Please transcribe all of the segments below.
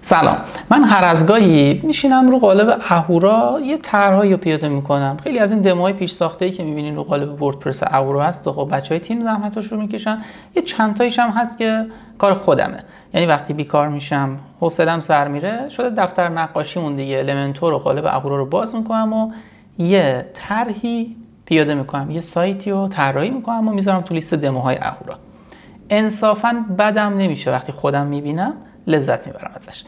سلام، من هر از گاهی میشینم رو قالب اهورا یه طرحی رو پیاده میکنم. خیلی از این دموهای پیش ساخته‌ای که میبینین رو قالب وردپرس اهورا هست و خب بچهای تیم زحمتش رو میکشن. یه چند تاییش هم هست که کار خودمه، یعنی وقتی بیکار میشم حوصله‌ام سر میره شده دفتر نقاشیمون دیگه، المنتور رو قالب اهورا رو باز میکنم و یه طرحی پیاده میکنم، یه سایتی رو طراحی میکنم و میذارم تو لیست دموهای اهورا. انصافاً بدم نمیشه، وقتی خودم میبینم لذت میبرم ازش.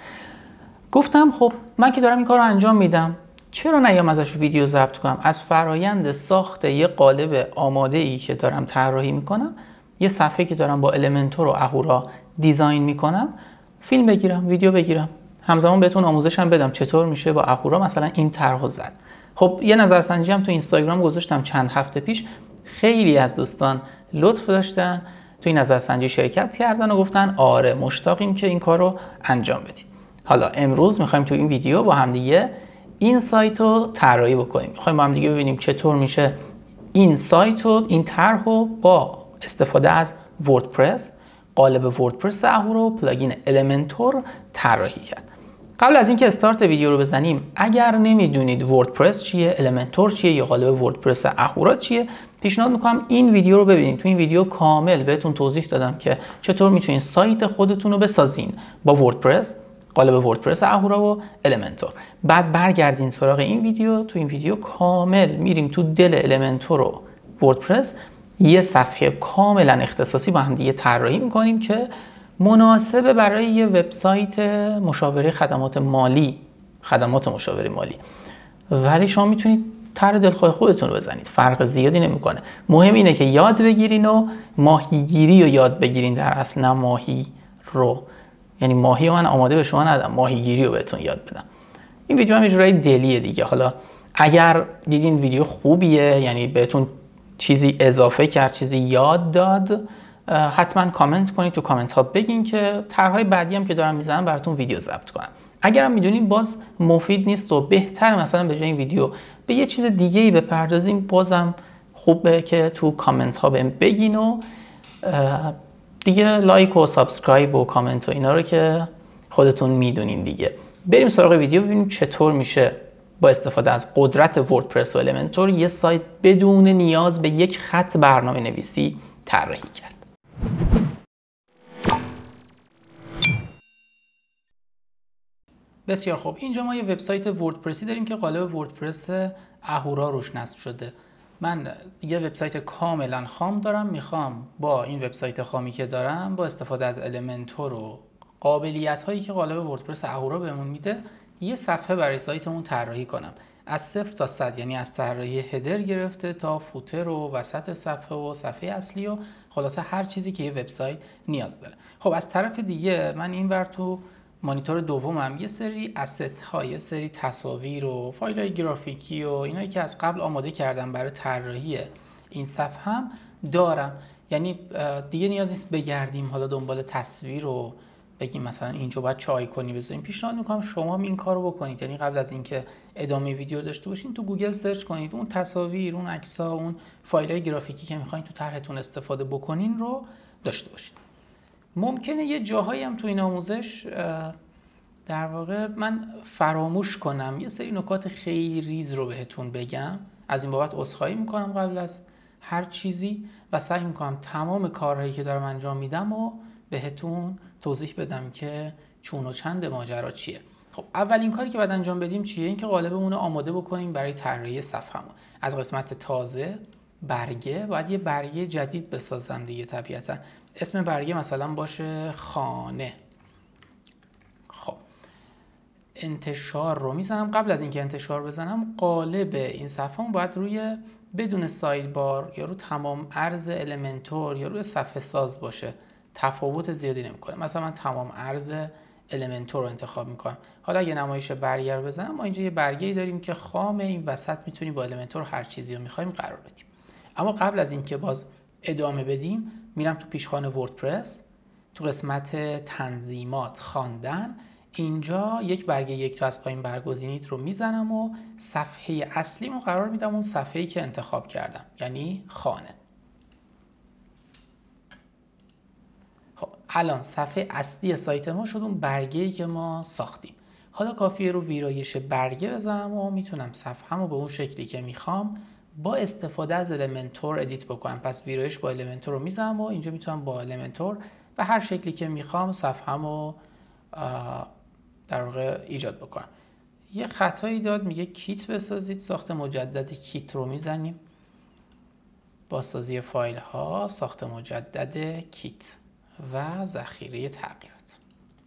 گفتم خب من که دارم این کار رو انجام میدم، چرا نیام ازش ویدیو ضبط کنم؟ از فرایند ساخت یه قالب آماده ای که دارم طراحی میکنم، یه صفحه که دارم با المنتور و اهورا دیزاین میکنم، فیلم بگیرم، ویدیو بگیرم، همزمان بهتون آموزش هم بدم چطور میشه با اهورا مثلا این طرحو زد. خب یه نظرسنجی هم تو اینستاگرام گذاشتم چند هفته پیش، خیلی از دوستان لطف داشتن تو این نظرسنجی شرکت کردن و گفتن آره مشتاقیم که این کار رو انجام بدیم. حالا امروز میخوایم تو این ویدیو با هم دیگه این سایت رو طراحی بکنیم. میخوایم با هم دیگه ببینیم چطور میشه این سایت رو، این طرح رو با استفاده از وردپرس، قالب وردپرس اهورا و پلاگین المنتور طراحی کرد. قبل از اینکه استارت ویدیو رو بزنیم، اگر نمیدونید وردپرس چیه، المنتور چیه یا قالب وردپرس اهورا چیه، پیشنهاد میکنم این ویدیو رو ببینید. تو این ویدیو کامل بهتون توضیح دادم که چطور میتونید سایت خودتون رو بسازین با وردپرس، قالب وردپرس اهورا و المنتور. بعد برگردین سراغ این ویدیو. تو این ویدیو کامل میریم تو دل المنتور و وردپرس، یه صفحه کاملا اختصاصی با هم دیگه طراحی میکنیم که مناسبه برای یه وبسایت مشاوره خدمات مالی، خدمات مشاوره مالی. ولی شما میتونید طرح دلخواه خودتون رو بزنید، فرق زیادی نمیکنه. مهم اینه که یاد بگیرین و ماهیگیری رو یاد بگیرین در اصل، نه ماهی رو. یعنی ماهی من آماده به شما ندم، ماهیگیری رو بهتون یاد بدم. این ویدیو هم یه جورای دلیه دیگه. حالا اگر دیدین ویدیو خوبیه، یعنی بهتون چیزی اضافه کرد، چیزی یاد داد، حتما کامنت کنید، تو کامنت ها بگین که طرحهای بعدی هم که دارم میزنم براتون ویدیو ضبط کنم. اگرم میدونین باز مفید نیست و بهتر مثلا به جای این ویدیو به یه چیز دیگه ای بپردازیم، بازم خوبه که تو کامنت ها بهم بگین و دیگه لایک و سابسکرایب و کامنت و اینا رو که خودتون میدونین دیگه. بریم سراغ ویدیو ببینیم چطور میشه با استفاده از قدرت وردپرس و المنتور یه سایت بدون نیاز به یک خط برنامه نویسی طراحی کرد. بسیار خوب، اینجا ما یه وبسایت وردپرسی داریم که قالب وردپرس اهورا روش نصب شده. من یه وبسایت کاملا خام دارم، میخوام با این وبسایت خامی که دارم با استفاده از المنتور و قابلیت هایی که قالب وردپرس اهورا بهمون میده یه صفحه برای سایتمون طراحی کنم، از 0 تا 100، یعنی از طراحی هدر گرفته تا فوتر و وسط صفحه و صفحه اصلی و خلاصه هر چیزی که یه وبسایت نیاز داره. خب از طرف دیگه من اینور تو مانیتور دومم یه سری اسست ها، یه سری تصاویر و فایل های گرافیکی و اینایی که از قبل آماده کردم برای طراحی این صفحه هم دارم. یعنی دیگه نیاز نیست بگردیم حالا دنبال تصویر رو بگیم مثلا اینجا باید چه آیکونی بذاریم. پیشنهاد میکنم شما هم این کارو بکنید، یعنی قبل از اینکه ادامه ویدیو داشته باشین تو گوگل سرچ کنید اون تصاویر، اون عکس‌ها، اون فایل‌های گرافیکی که می‌خواید تو طرحتون استفاده بکنین رو داشته باشین. ممکنه یه جاهایی هم تو این آموزش در واقع من فراموش کنم یه سری نکات خیلی ریز رو بهتون بگم، از این بابت عذرخواهی میکنم قبل از هر چیزی و سعی میکنم تمام کارهایی که دارم انجام میدم و بهتون توضیح بدم که چون و چند ماجرا چیه. خب اولین کاری که باید انجام بدیم چیه؟ اینکه قالبمون رو آماده بکنیم برای طراحی صفحه‌مون. از قسمت تازه برگه باید یه برگه جدید بسازم دیگه طبیعتا. اسم برگه مثلا باشه خانه. خب انتشار رو میزنم. قبل از اینکه انتشار بزنم قالب این صفحه‌مون باید روی بدون ساید بار یا رو تمام عرض المنتور یا روی صفحه ساز باشه. تفاوت زیادی نمیکنه. مثلا من تمام عرض المنتور رو انتخاب میکنم. حالا اگه نمایش برگه رو بزنم، ما اینجا یه برگه‌ای داریم که خام، این وسط میتونیم با المنتور هر چیزی رو میخوایم قرار بدیم. اما قبل از اینکه باز ادامه بدیم میرم تو پیشخوان وردپرس، تو قسمت تنظیمات خواندن، اینجا یک برگه یک تا از پایین برگزینید رو میزنم و صفحه اصلیمو قرار میدم اون صفحه‌ای که انتخاب کردم، یعنی خانه. خب الان صفحه اصلی سایت ما شد اون برگه‌ای که ما ساختیم. حالا کافیه رو ویرایش برگه بزنم و میتونم صفحه‌مو به اون شکلی که میخوام با استفاده از المنتور ادیت بکنم. پس ویرایش با المنتور رو میزنم و اینجا میتونم با المنتور و هر شکلی که میخوام صفحه‌مو در واقع ایجاد بکنم. یه خطایی داد، میگه کیت بسازید. ساخت مجدد کیت رو میزنیم. بازسازی فایل ها، ساخت مجدد کیت و ذخیره تغییرات.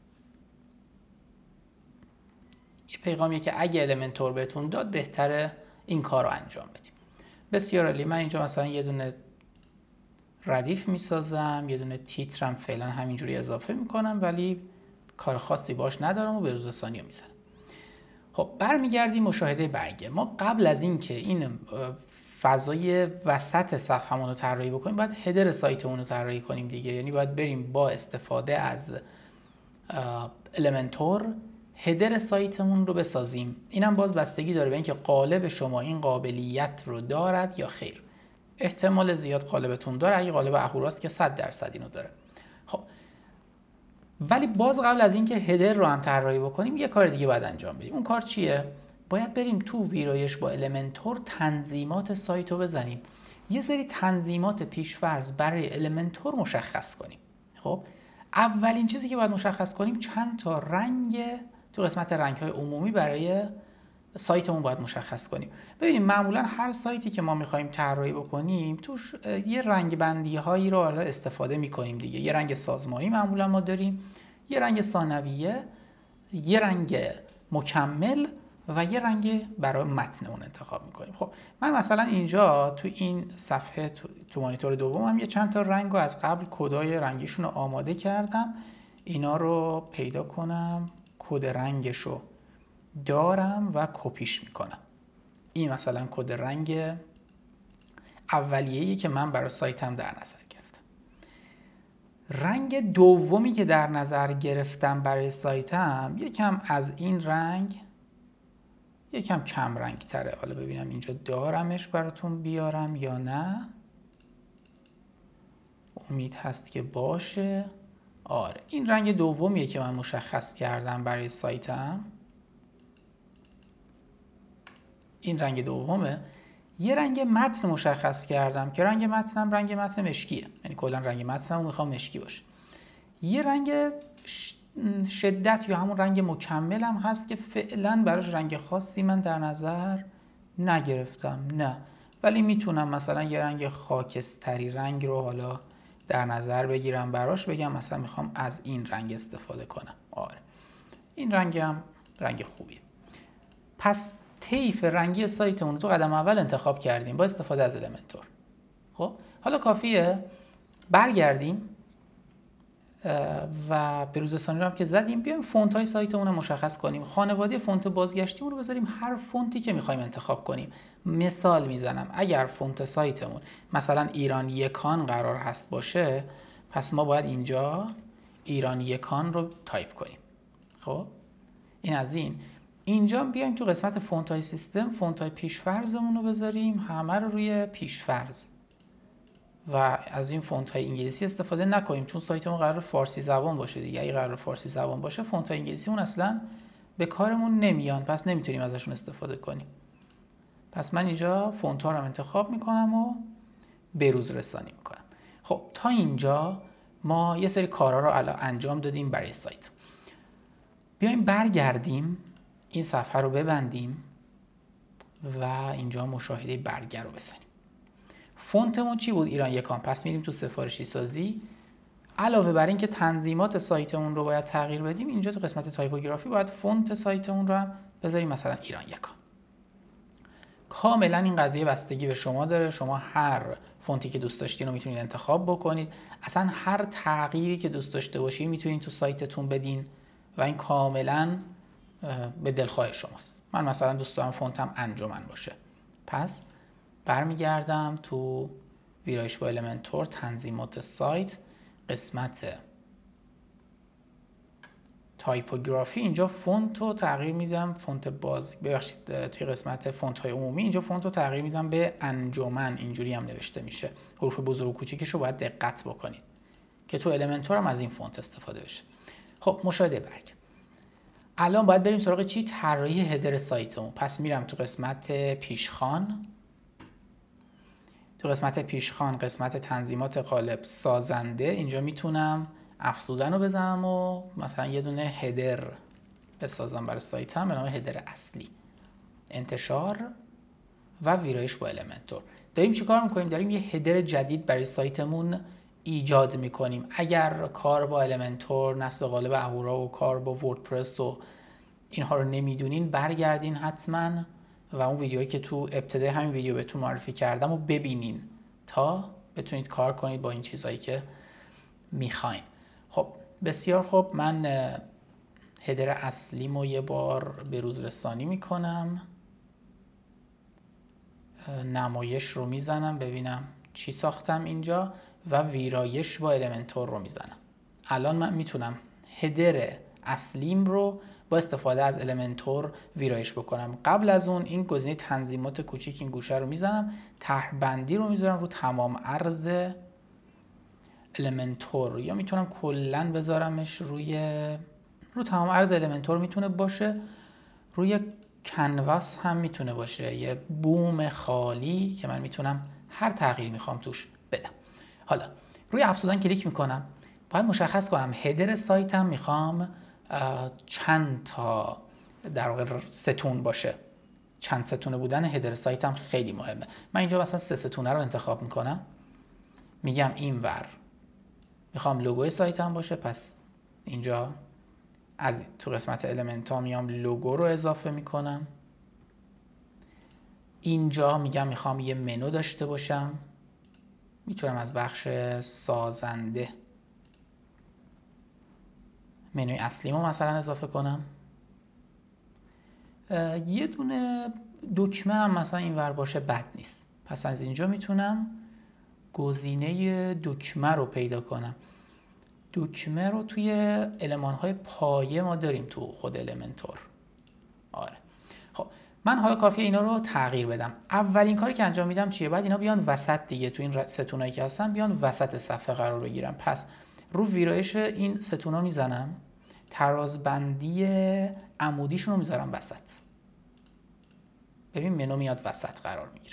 یه پیغامیه که اگه المنتور بهتون داد بهتره این کار رو انجام بدیم. بسیار عالی. من اینجا مثلا یه دونه ردیف میسازم، یه دونه تیترم فعلا همینجوری اضافه میکنم ولی کار خاصی باش ندارم و به روز ثانیه میزنم. خب برمیگردیم مشاهده برگه. ما قبل از این که این فضای وسط صفحه‌مون رو طراحی بکنیم باید هدر سایتمون رو طراحی کنیم دیگه. یعنی باید بریم با استفاده از المنتور هدر سایتمون رو بسازیم. اینم باز بستگی داره به اینکه قالب شما این قابلیت رو دارد یا خیر. احتمال زیاد قالبتون داره. اگه قالب اهوراست که 100% اینو داره. خب ولی باز قبل از اینکه هدر رو هم طراحی بکنیم یه کار دیگه باید انجام بدیم. اون کار چیه؟ باید بریم تو ویرایش با المنتور تنظیمات سایت رو بزنیم. یه سری تنظیمات پیش‌فرض برای المنتور مشخص کنیم. خب اولین چیزی که باید مشخص کنیم چند تا رنگ تو قسمت رنگ‌های عمومی برای سایتمون باید مشخص کنیم. ببینیم معمولا هر سایتی که ما می‌خوایم طراحی بکنیم توش یه رنگ بندی‌هایی رو حالا استفاده می‌کنیم دیگه. یه رنگ سازمانی معمولا ما داریم، یه رنگ ثانویه، یه رنگ مکمل و یه رنگ برای متنمون انتخاب می‌کنیم. خب من مثلا اینجا تو این صفحه تو مانیتور دومم یه چند تا رنگ رو از قبل کدای رنگیشون رو آماده کردم. اینا رو پیدا کنم، کد رنگشو دارم و کپیش میکنم. این مثلا کد رنگ اولیه‌ای که من برای سایتم در نظر گرفتم. رنگ دومی که در نظر گرفتم برای سایتم یکم از این رنگ یکم کم رنگ تره. حالا ببینم اینجا دارمش براتون بیارم یا نه. امید هست که باشه. آره این رنگ دومیه که من مشخص کردم برای سایتم. این رنگ دومه. یه رنگ متن مشخص کردم که رنگ متنم رنگ متن مشکیه. یعنی کلا رنگ متنم میخوام مشکی باشه. یه رنگ شدت یا همون رنگ مکملم هست که فعلا براش رنگ خاصی من در نظر نگرفتم. نه ولی میتونم مثلا یه رنگ خاکستری رنگ رو حالا در نظر بگیرم براش، بگم مثلا میخوام از این رنگ استفاده کنم. آره این رنگ هم رنگ خوبیه. پس طیف رنگی سایتمون رو تو قدم اول انتخاب کردیم با استفاده از المنتور. خب حالا کافیه برگردیم و به روز ثانی رو هم که زدیم بیایم فونت های سایتمون رو مشخص کنیم. خانواده فونت بازگشتیمون رو بذاریم هر فونتی که میخوایم انتخاب کنیم. مثال میزنم اگر فونت سایتمون مثلا ایران یکان قرار هست باشه، پس ما باید اینجا ایران یکان رو تایپ کنیم. خب این از این. اینجا بیایم تو قسمت فونت های سیستم فونت های پیشفرضمون رو بذاریم همه رو روی پیشفرض و از این فونت های انگلیسی استفاده نکنیم چون سایتمون قرار فارسی زبان باشه دیگه. اگه قرار فارسی زبان باشه فونت های انگلیسی اون اصلا به کارمون نمیان، پس نمیتونیم ازشون استفاده کنیم. پس من اینجا فونت ها رو انتخاب میکنم و به روز رسانی میکنم. خب تا اینجا ما یه سری کارا رو الان انجام دادیم برای سایت. بیایم برگردیم این صفحه رو ببندیم و اینجا مشاهده برگر رو بزنیم. فونتمون چی بود؟ ایران یکان. پس میریم تو سفارشی سازی. علاوه بر این که تنظیمات سایتمون رو باید تغییر بدیم، اینجا تو قسمت تایپوگرافی باید فونت سایتمون رو هم بذاریم مثلا ایران یکان. کاملا این قضیه بستگی به شما داره. شما هر فونتی که دوست داشتین رو میتونید انتخاب بکنید. اصلا هر تغییری که دوست داشته باشین میتونید تو سایتتون بدین و این کاملا به دلخواه شماست. من مثلا دوست دارم فونتم انجمن باشه. پس برمیگردم تو ویرایش با المنتور تنظیمات سایت قسمت تایپوگرافی. اینجا فونت رو تغییر میدم فونت ببخشید توی قسمت فونت های عمومی اینجا فونت رو تغییر میدم به انجمن. اینجوری هم نوشته میشه. حروف بزرگ و کوچیکش رو باید دقت بکنید. که تو المنتور هم از این فونت استفاده بشه. خب مشاهده برگ. الان باید بریم سراغ چی؟ طراحی هدر سایتمون. پس میرم تو قسمت پیشخوان. تو قسمت پیشخوان قسمت تنظیمات قالب سازنده، اینجا میتونم افزودن رو بزنم و مثلا یه دونه هدر بسازم برای سایتم به نام هدر اصلی. انتشار و ویرایش با المنتور. داریم چی کار میکنیم؟ داریم یه هدر جدید برای سایتمون ایجاد میکنیم. اگر کار با المنتور، نصب قالب اهورا و کار با وردپرس و اینها رو نمیدونین، برگردین حتما و اون ویدیویی که تو ابتدای همین ویدیو بهتون معرفی کردم و ببینین تا بتونید کار کنید با این چیزایی که میخواین. خب بسیار خوب، من هدر اصلیمو یه بار به روز رسانی میکنم، نمایش رو میزنم ببینم چی ساختم اینجا و ویرایش با المنتور رو میزنم. الان من میتونم هدر اصلیم رو با استفاده از المنتور ویرایش بکنم. قبل از اون این گزینه تنظیمات کوچیک این گوشه رو میزنم، طرح بندی رو میذارم رو تمام عرض المنتور، یا میتونم کلا بذارمش رو تمام عرض المنتور میتونه باشه، روی کنواس هم میتونه باشه، یه بوم خالی که من میتونم هر تغییری میخوام توش بدم. حالا روی افزودن کلیک میکنم، باید مشخص کنم هدر سایتم میخوام چند تا در واقع ستون باشه. چند ستونه بودن هدر سایتم خیلی مهمه. من اینجا مثلا 3 ستونه رو انتخاب میکنم، میگم اینور میخوام لوگوی سایتم باشه، پس اینجا از تو قسمت المنت ها میام لوگو رو اضافه میکنم. اینجا میگم میخوام یه منو داشته باشم، میتونم از بخش سازنده منوی اصلیمو مثلا اضافه کنم. یه دونه دکمه هم مثلا اینور باشه بد نیست. پس از اینجا میتونم گزینه دکمه رو پیدا کنم. دکمه رو توی المان‌های پایه ما داریم تو خود المنتور. آره. خب من حالا کافیه اینا رو تغییر بدم. اولین کاری که انجام میدم چیه؟ بعد اینا بیان وسط دیگه، تو این ستونایی که هستن بیان وسط صفحه قرار بگیرم. پس رو ویرایش این ستونا میزنم، ترازبندی عمودیشون رو میذارم وسط. ببین منو میاد وسط قرار میگیره.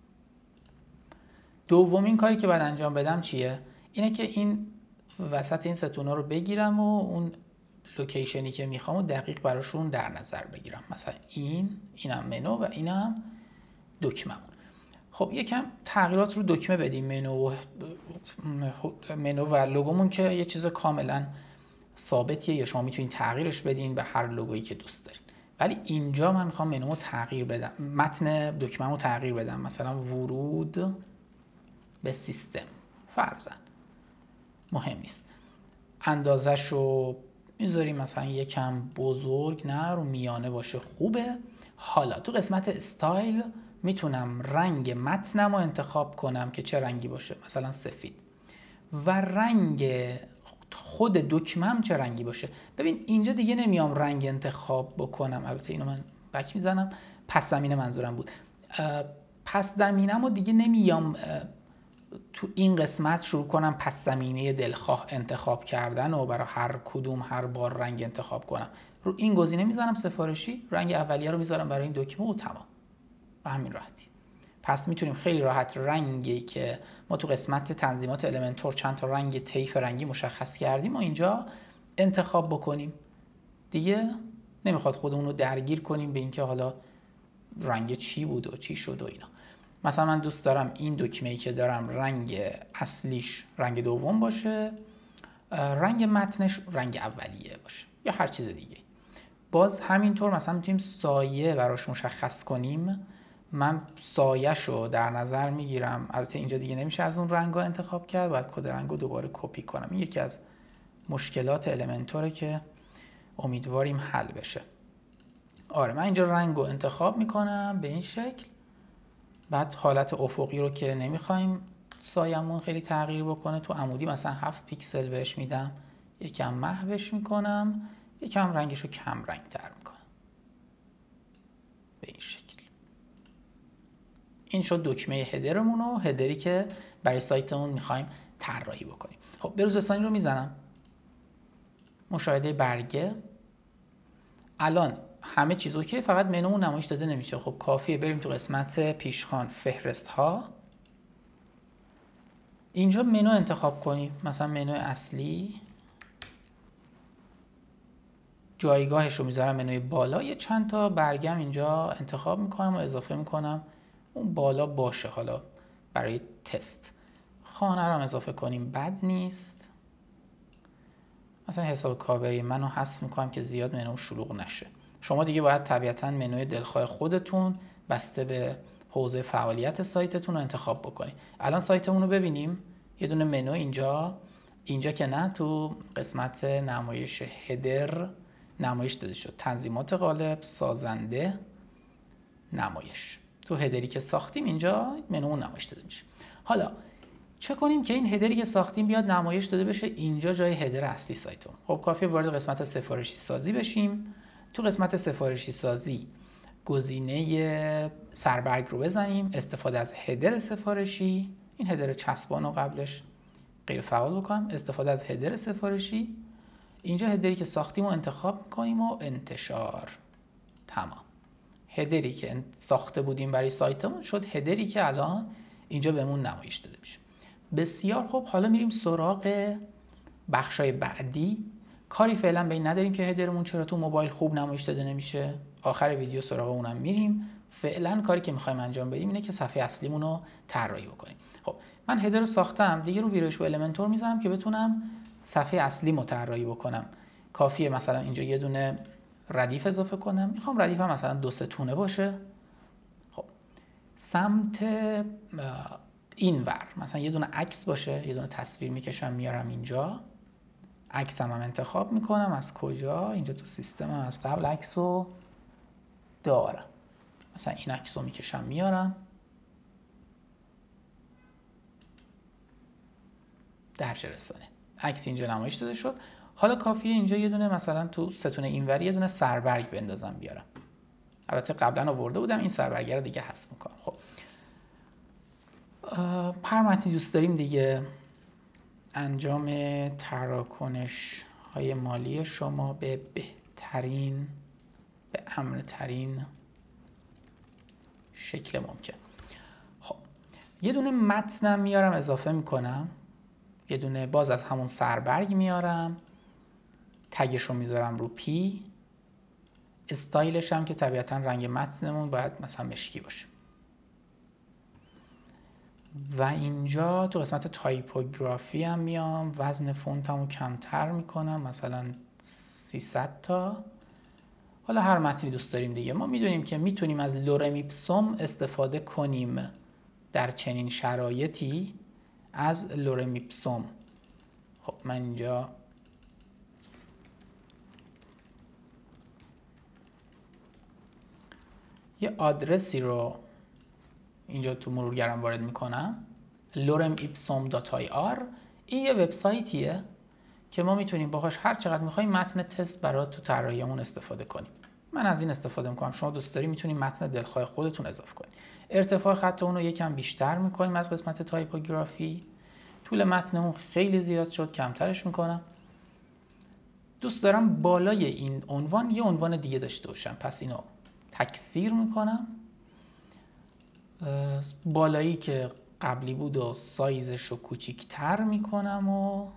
دومین کاری که باید انجام بدم چیه؟ اینه که این وسط این ستونا رو بگیرم و اون لوکیشنی که میخوام و دقیق براشون در نظر بگیرم. مثلا اینم منو و اینم دکمه‌مون. خب یکم تغییرات رو دکمه بدیم. منو و لوگومون که یه چیز کاملا ثابتیه، یا شما میتونید تغییرش بدین به هر لوگویی که دوست دارین. ولی اینجا من میخوام منومو تغییر بدم، متن دکمه‌مو تغییر بدم. مثلا ورود به سیستم فرضاً، مهم نیست. اندازش رو میذاریم مثلا یکم بزرگ، نه رو میانه باشه، خوبه. حالا تو قسمت استایل میتونم رنگ متنم رو انتخاب کنم که چه رنگی باشه، مثلا سفید، و رنگ خود دکمم چه رنگی باشه. ببین اینجا دیگه نمیام رنگ انتخاب بکنم، البته اینو من بک میزنم، پس زمینه منظورم بود. پس زمینم رو دیگه نمیام تو این قسمت شروع کنم پس زمینه دلخواه انتخاب کردن و برای هر کدوم هر بار رنگ انتخاب کنم. رو این گزینه میزنم سفارشی، رنگ اولیه رو میذارم برای این دکمه و تمام. و همین راحتی. پس میتونیم خیلی راحت رنگی که ما تو قسمت تنظیمات المنتور چند تا رنگ طیف رنگی مشخص کردیم و اینجا انتخاب بکنیم. دیگه نمیخواد خودمون رو درگیر کنیم به اینکه حالا رنگ چی بود و چی شد و اینا. مثلا من دوست دارم این دکمه‌ای که دارم رنگ اصلیش رنگ دوم باشه، رنگ متنش رنگ اولیه باشه، یا هر چیز دیگه. باز همینطور مثلا میتونیم سایه براش مشخص کنیم. من سایه‌ش رو در نظر میگیرم. البته اینجا دیگه نمیشه از اون رنگ‌ها انتخاب کرد، باید کد رنگو دوباره کپی کنم. این یکی از مشکلات المنتوره که امیدواریم حل بشه. آره من اینجا رنگو انتخاب میکنم به این شکل. بعد حالت افقی رو که نمیخوایم سایمون خیلی تغییر بکنه، تو عمودی مثلا 7 پیکسل بهش میدم، یکم محوش میکنم، یکم رنگش رو کم رنگ تر میکنم به این شکل. این شد دکمه هدرمون و هدری که برای سایتمون میخوایم طراحی بکنیم. خب بروزرسانی رو میزنم، مشاهده برگه. الان همه چیز اوکی، فقط منومون نمایش داده نمیشه. خب کافیه بریم تو قسمت پیشخوان فهرست ها، اینجا منو انتخاب کنیم، مثلا منو اصلی، جایگاهش رو میذارم منوی بالا، یه چند تا برگم اینجا انتخاب میکنم و اضافه میکنم اون بالا باشه حالا برای تست. خانه رو هم اضافه کنیم، بد نیست. مثلا حساب کاربری منو حذف میکنم که زیاد منو شلوغ نشه. شما دیگه باید طبیعتاً منوی دلخواه خودتون بسته به حوزه فعالیت سایتتون رو انتخاب بکنید. الان سایتمون رو ببینیم، یه دونه منو اینجا که نه، تو قسمت نمایش هدر نمایش داده شد، تنظیمات قالب، سازنده، نمایش. تو هدری که ساختیم اینجا منومون نمایش داده میشه. حالا چه کنیم که این هدری که ساختیم بیاد نمایش داده بشه اینجا جای هدر اصلی سایتمون؟ خب کافیه وارد قسمت سفارشی سازی بشیم. تو قسمت سفارشی سازی گزینه سربرگ رو بزنیم، استفاده از هدر سفارشی، این هدر چسبان رو قبلش غیر فعال بکنم، استفاده از هدر سفارشی، اینجا هدری که ساختیم رو انتخاب میکنیم و انتشار. تمام. هدری که ساخته بودیم برای سایتمون شد هدری که الان اینجا بهمون نمایش داده میشه. بسیار خوب، حالا میریم سراغ بخشای بعدی. کاری فعلا به این نداریم که هدرمون چرا تو موبایل خوب نمایش داده نمیشه. آخر ویدیو سراغ اونم میریم. فعلا کاری که میخوایم انجام بدیم اینه که صفحه اصلیمون رو طراحی بکنیم. خب من هدر رو ساختم، دیگه رو ویرایش با المنتور میزنم که بتونم صفحه اصلی طراحی بکنم. کافیه مثلا اینجا یه دونه ردیف اضافه کنم. میخوام ردیفم مثلا 2 ستونه باشه. خب سمت این ور مثلا یه دونه عکس باشه، یه دونه تصویر میکشم میارم اینجا، عکسم هم انتخاب میکنم. از کجا؟ اینجا تو سیستمم از قبل عکسو دارم، مثلا این عکسو میکشم میارم درج رسانه. عکس اینجا نمایش داده شد. حالا کافیه اینجا یه دونه مثلا تو ستون اینوری یه دونه سربرگ بندازم بیارم. البته قبلا آورده بودم، این سربرگ رو دیگه حذف میکنم. خب هر متنی دوست داریم دیگه، انجام تراکنش های مالی شما به بهترین، به امن‌ترین شکل ممکن. خب یه دونه متنم میارم اضافه میکنم، یه دونه باز از همون سربرگ میارم، تگش رو میذارم رو پی، استایلش هم که طبیعتا رنگ متنمون باید مثلا مشکی باشه. و اینجا تو قسمت تایپوگرافی هم میام، وزن فونتمو کمتر میکنم، مثلا 300 تا. حالا هر متنی دوست داریم دیگه. ما میدونیم که میتونیم از لورم ایپسوم استفاده کنیم در چنین شرایطی از لورم ایپسوم. خب من اینجا یه آدرسی رو اینجا تو مرورگرم وارد میکنم، loremipsom.ir. این یه وبسایتیه که ما میتونیم باهاش هر چقدر میخوایم متن تست برای تو طراحیمون استفاده کنیم. من از این استفاده میکنم، شما دوست دارید میتونید متن دلخواه خودتون اضافه کنید. ارتفاع خط اون رو یکم بیشتر میکنیم از قسمت تایپوگرافی. طول متن اون خیلی زیاد شد، کمترش میکنم. دوست دارم بالای این عنوان یه عنوان دیگه داشته باشم، پس اینو تکثیر میکنم. بالایی که قبلی بود و سایزش رو کوچیک‌تر میکنم و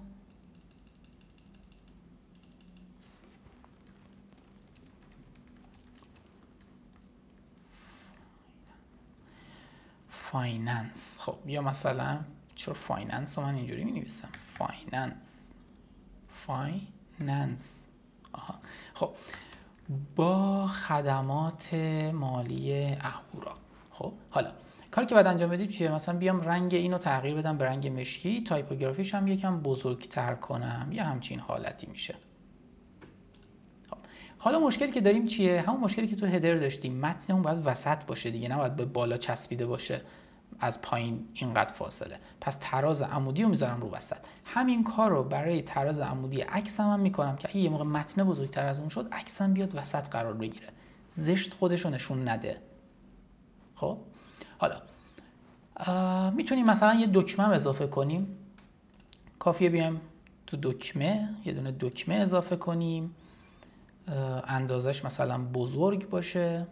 فایننس. خب یا مثلا چرا فایننس رو من اینجوری می نویسم؟ فایننس. خب با خدمات مالی اهورا. خب حالا کاری که باید انجام بدیم چیه؟ مثلا بیام رنگ اینو تغییر بدم به رنگ مشکی، تایپوگرافیش هم یکم بزرگتر کنم، یه همچین حالتی میشه. خب حالا مشکلی که داریم چیه؟ همون مشکلی که تو هدر داشتیم، متنمون باید وسط باشه دیگه، نباید به بالا چسبیده باشه از پایین اینقدر فاصله. پس تراز عمودی رو میذارم رو وسط. همین کار رو برای تراز عمودی عکسم هم میکنم که اگه یه موقع متن بزرگتر از اون شد، عکسم بیاد وسط قرار بگیره، زشت خودش رو نشون نده. خب حالا میتونیم مثلا یه دکمه اضافه کنیم. کافیه بیایم تو دکمه یه دونه دکمه اضافه کنیم، اندازش مثلا بزرگ باشه.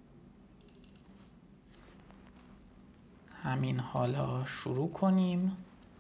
همین حالا شروع کنیم.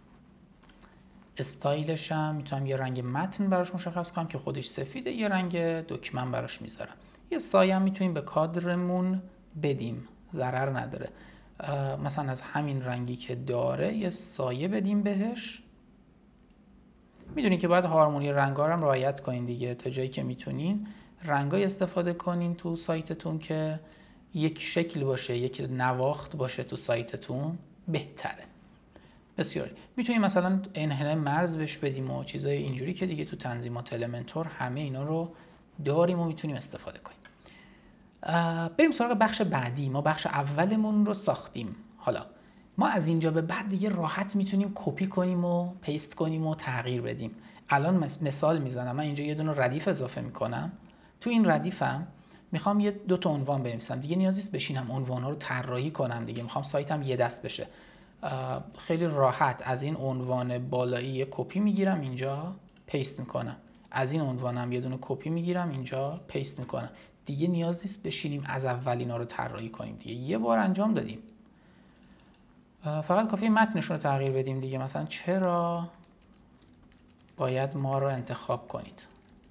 استایلش هم میتونم یه رنگ متن براش مشخص کنم که خودش سفیده، یه رنگ دکمه براش میذارم. یه سایه هم میتونیم به کادرمون بدیم، ضرر نداره. مثلا از همین رنگی که داره یه سایه بدیم بهش. میدونین که باید هارمونی رنگا رو هم رعایت کنین دیگه، تا جایی که میتونین رنگای استفاده کنین تو سایتتون که یک شکل باشه، یک نواخت باشه تو سایتتون بهتره. بسیاری میتونیم مثلا انحنای مرز بهش بدیم و چیزای اینجوری که دیگه تو تنظیمات المنتور همه اینا رو داریم و میتونیم استفاده کنیم. بریم سراغ بخش بعدی. ما بخش اولمون رو ساختیم. حالا ما از اینجا به بعد دیگه راحت میتونیم کپی کنیم و پیست کنیم و تغییر بدیم. الان مثال میزنم. من اینجا یه دونه ردیف اضافه میکنم. تو این ردیفم میخوام یه دو تا عنوان بنویسم. دیگه نیازی نیست بشینم عنوانا رو طراحی کنم دیگه. میخوام سایتم یه دست بشه. خیلی راحت از این عنوان بالایی یه کپی میگیرم اینجا پیست میکنم. از این عنوانم یه دونه کپی میگیرم اینجا پیست میکنم. دیگه نیاز نیست بشینیم از اول اینا رو طراحی کنیم دیگه. یه بار انجام دادیم. فقط کافیه متنشون رو تغییر بدیم دیگه. مثلا چرا باید ما رو انتخاب کنید؟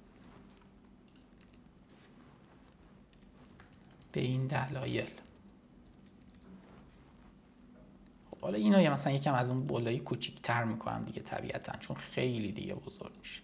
به این دلایل. حالا اینو یا مثلا یکم از اون بالایی کوچیک‌تر میکنم دیگه طبیعتاً، چون خیلی دیگه بزرگ میشه.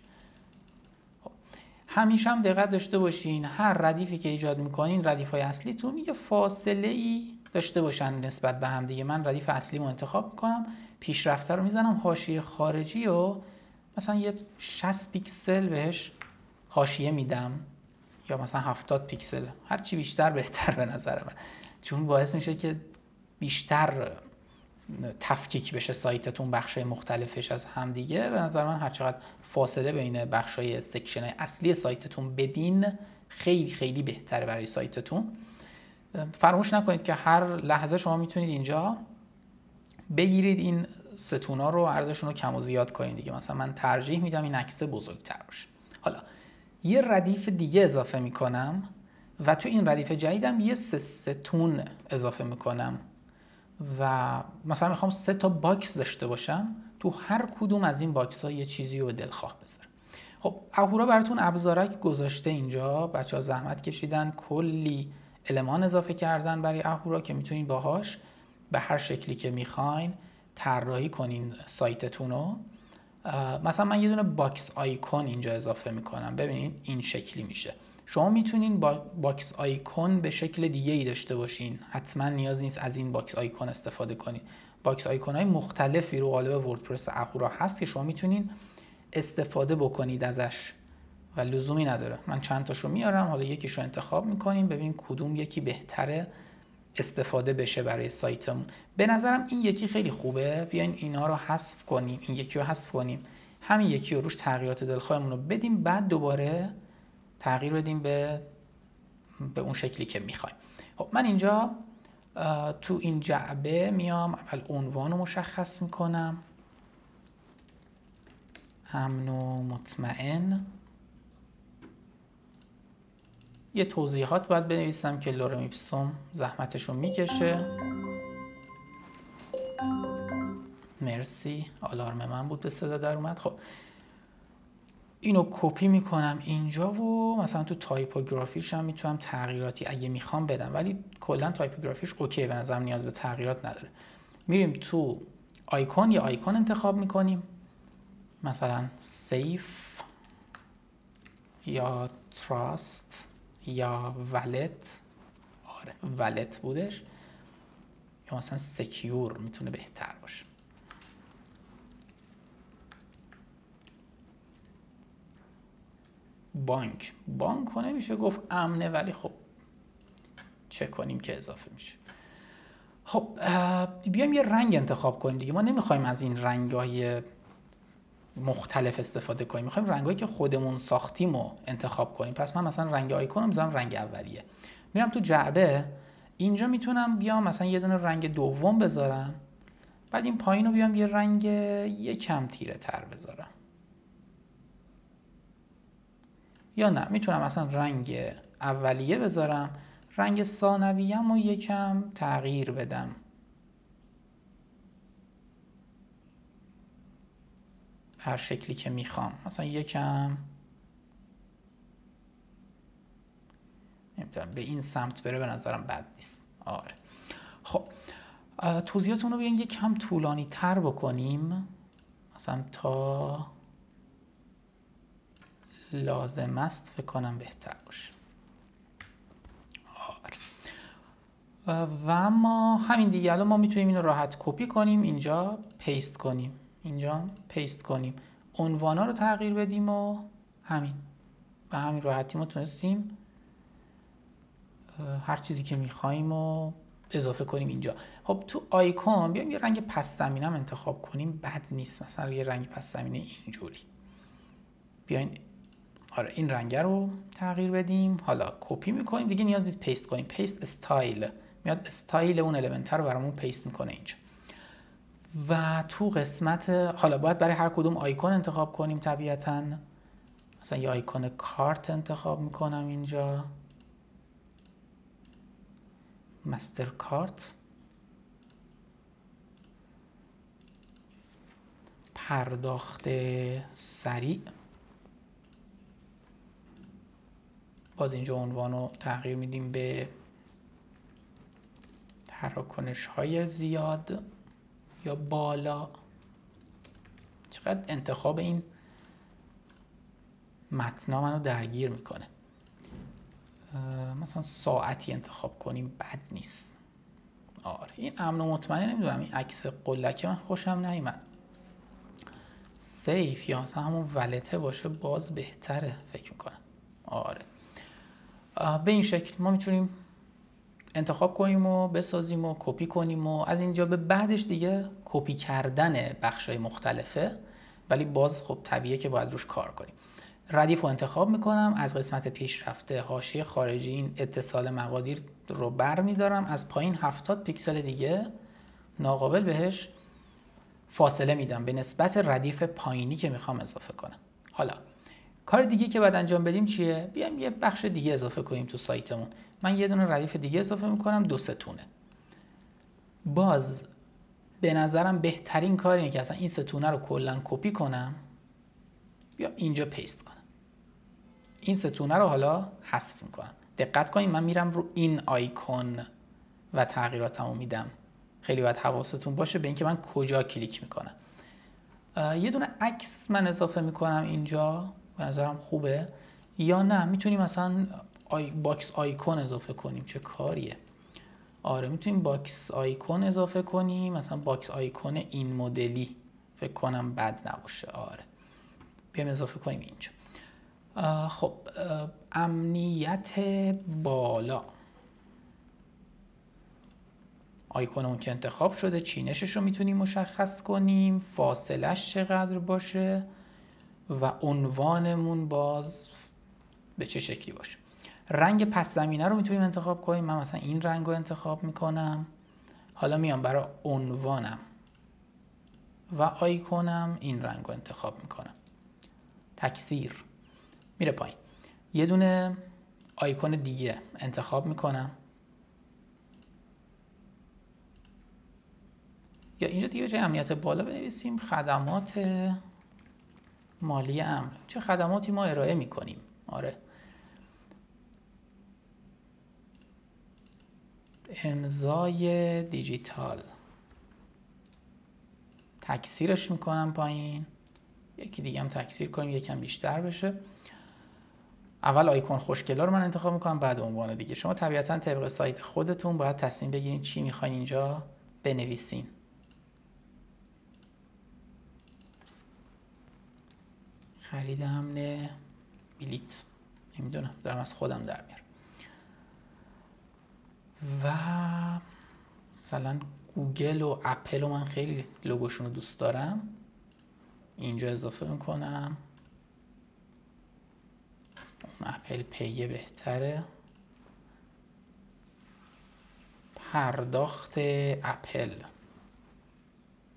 همیشه هم دقت داشته باشین هر ردیفی که ایجاد میکنین، ردیف‌های اصلیتون یه فاصله‌ای داشته باشن نسبت به هم دیگه. من ردیف اصلیمو انتخاب میکنم، پیشرفته رو میزنم، حاشیه خارجی و مثلا یه 60 پیکسل بهش حاشیه میدم یا مثلا 70 پیکسل. هر چی بیشتر بهتر به نظر من، چون باعث میشه که بیشتر تفکیک بشه سایتتون، بخشای مختلفش از هم دیگه. به نظر من هر چقدر فاصله بین بخشای سکشن اصلی سایتتون بدین خیلی خیلی بهتره برای سایتتون. فراموش نکنید که هر لحظه شما میتونید اینجا بگیرید این ستونا رو ارزششون رو کم و زیاد کنید دیگه. مثلا من ترجیح میدم این عکس بزرگتر باشه. حالا یه ردیف دیگه اضافه میکنم و تو این ردیف جدیدم یه ستون اضافه میکنم و مثلا میخوام 3 تا باکس داشته باشم. تو هر کدوم از این باکس ها یه چیزی رو به دلخواه بذارم. خب اهورا براتون ابزارک گذاشته اینجا. بچه‌ها زحمت کشیدن کلی المان اضافه کردن برای اهورا که میتونین باهاش به هر شکلی که میخواین طراحی کنین سایتتون رو. مثلا من یه دونه باکس آیکون اینجا اضافه میکنم. ببینید این شکلی میشه. شما میتونین باکس آیکون به شکل دیگه ای داشته باشین. حتما نیاز نیست از این باکس آیکون استفاده کنین. باکس آیکون های مختلفی رو قالب وردپرس اهورا هست که شما میتونین استفاده بکنید ازش و لزومی نداره. من چند تاشو میارم، حالا یکیشو انتخاب میکنیم ببینیم کدوم یکی بهتره استفاده بشه برای سایتمون. به نظرم این یکی خیلی خوبه. بیاین اینا رو حذف کنیم، این یکی رو حذف کنیم، همین یکی رو روش تغییرات دلخواهمون رو بدیم، بعد دوباره تغییر بدیم به اون شکلی که میخوایم. خب من اینجا تو این جعبه میام اول عنوان رو مشخص میکنم، امن و مطمئن. یه توضیحات باید بنویسم که لورم ایپسوم زحمتشو میکشه. مرسی، آلارم من بود به صدا در اومد. خب اینو کپی میکنم اینجا و مثلا تو تایپوگرافیش هم میتونم تغییراتی اگه میخوام بدم، ولی کلا تایپوگرافیش اوکی، به نظرم نیاز به تغییرات نداره. میریم تو آیکون، یه آیکون انتخاب میکنیم، مثلا سیف یا تراست یا ولت. آره ولت بودش، یا مثلا سکیور میتونه بهتر باشه. بانک رو نمیشه گفت امنه، ولی خب چه کنیم که اضافه میشه. خب بیایم یه رنگ انتخاب کنیم دیگه. ما نمیخوایم از این رنگ‌های مختلف استفاده کنیم، میخوایم رنگایی که خودمون ساختیم رو انتخاب کنیم. پس من مثلا رنگ آیکون رو میذارم رنگ اولیه. میرم تو جعبه، اینجا میتونم بیام مثلا یه دونه رنگ دوم بذارم بعد این پایین رو بیام یه رنگ یکم تیره تر بذارم، یا نه میتونم اصلا رنگ اولیه بذارم، رنگ ثانویه‌مو یکم تغییر بدم. هر شکلی که میخوام، مثلا یکم نمیدونم به این سمت بره، به نظرم بد نیست. آره خب توضیحاتون رو بیاین یکم طولانی تر بکنیم، مثلا تا لازم است فکر کنم بهتر باشه. و اما همین دیگه، الان ما میتونیم اینو راحت کپی کنیم، اینجا پیست کنیم، اینجا پیست کنیم، عنوانا رو تغییر بدیم و همین به همین راحتی ما تونستیم هر چیزی که میخواییم و اضافه کنیم اینجا. خب تو آیکون بیایم یه رنگ پس زمینه هم انتخاب کنیم، بد نیست، مثلا یه رنگ پس زمینه اینجوری بیاین. آره این رنگ رو تغییر بدیم، حالا کپی میکنیم، دیگه نیاز نیست پیست کنیم. پیست استایل میاد، استایل اون المنت رو برامون پیست میکنه اینجا. و تو قسمت حالا باید برای هر کدوم آیکون انتخاب کنیم طبیعتاً، مثلا یه آیکون کارت انتخاب میکنم اینجا، مستر کارت، پرداخت سریع، باز اینجا عنوان رو تغییر میدیم به تراکنش های زیاد یا بالا. چقدر انتخاب این متنا منو درگیر میکنه. مثلا ساعتی انتخاب کنیم، بد نیست. آره این امن و مطمئنه، نمیدونم این عکس قلک من خوشم نیامد. سیف یا مثلا همون ولته باشه باز بهتره فکر میکنم. آره به این شکل ما میتونیم انتخاب کنیم و بسازیم و کپی کنیم و از اینجا به بعدش دیگه کپی کردن بخشای مختلفه، ولی باز خب طبیعیه که باید روش کار کنیم. ردیف رو انتخاب میکنم، از قسمت پیشرفته حاشیه خارجی این اتصال مقادیر رو بر میدارم، از پایین 70 پیکسل دیگه ناقابل بهش فاصله میدم به نسبت ردیف پایینی که میخوام اضافه کنم. حالا کار دیگه که باید انجام بدیم چیه؟ بیایم یه بخش دیگه اضافه کنیم تو سایتمون. من یه دونه ردیف دیگه اضافه میکنم، 2 ستونه. باز به نظرم بهترین کار اینه که اصلا این ستونه رو کلا کپی کنم، بیا اینجا پیست کنم، این ستونه رو حالا حذف میکنم. دقت کنید من میرم رو این آیکون و تغییراتمو میدم، خیلی باید حواستون باشه به اینکه من کجا کلیک میکنم. یه دونه عکس من اضافه میکنم اینجا، به نظرم خوبه. یا نه میتونیم مثلا باکس آیکون اضافه کنیم، چه کاریه. آره میتونیم باکس آیکون اضافه کنیم، مثلا باکس آیکون این مدلی فکر کنم بد نباشه. آره بیایم اضافه کنیم اینجا. خب امنیت بالا، آیکون اون که انتخاب شده، چینشش رو میتونیم مشخص کنیم، فاصلش چقدر باشه و عنوانمون باز به چه شکلی باشه. رنگ پس زمینه رو میتونیم انتخاب کنیم، من مثلا این رنگ رو انتخاب میکنم. حالا میام برای عنوانم و آیکونم این رنگ رو انتخاب میکنم، تکثیر میره پایین. یه دونه آیکون دیگه انتخاب میکنم، یا اینجا دیگه جای امنیت بالا بنویسیم خدمات مالی امن، چه خدماتی ما ارائه میکنیم. آره امضای دیجیتال، تکثیرش میکنم پایین، یکی دیگه هم تکثیر کنیم یکم بیشتر بشه. اول آیکون خوشگلا رو من انتخاب میکنم، بعد عنوان دیگه. شما طبیعتا طبق سایت خودتون باید تصمیم بگیرین چی میخواین اینجا بنویسین. خرید امن بلیت، نمیدونم دارم از خودم در میارم. و مثلا گوگل و اپل و من خیلی لوگوشون رو دوست دارم، اینجا اضافه میکنم. اپل پی بهتره. پرداخت اپل،